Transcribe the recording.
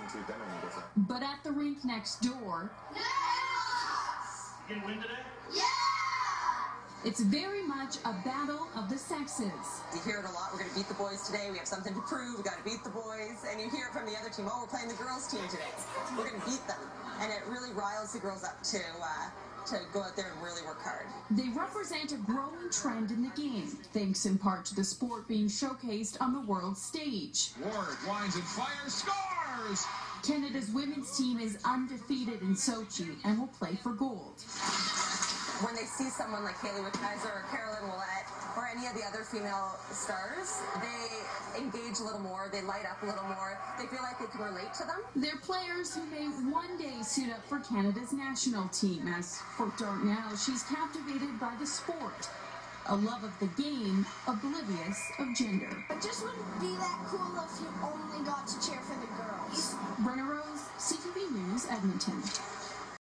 But at the rink next door, You gonna win today? it's very much a battle of the sexes. You hear it a lot. We're going to beat the boys today. We have something to prove. We got to beat the boys. And you hear it from the other team. Oh, we're playing the girls team today. We're going to beat them. And it really riles the girls up to go out there and really work hard. They represent a growing trend in the game, thanks in part to the sport being showcased on the world stage. Ward winds and fires, scores! Canada's women's team is undefeated in Sochi and will play for gold. When they see someone like Hayley Wickheiser or Carolyn Willett or any of the other female stars, they engage a little more, they light up a little more, they feel like they can relate to them. They're players who may one day suit up for Canada's national team. As for Darnell, she's captivated by the sport, a love of the game, oblivious of gender. It just wouldn't be that cool if you only got to cheer for the girls. Brenna Rose, CTV News, Edmonton.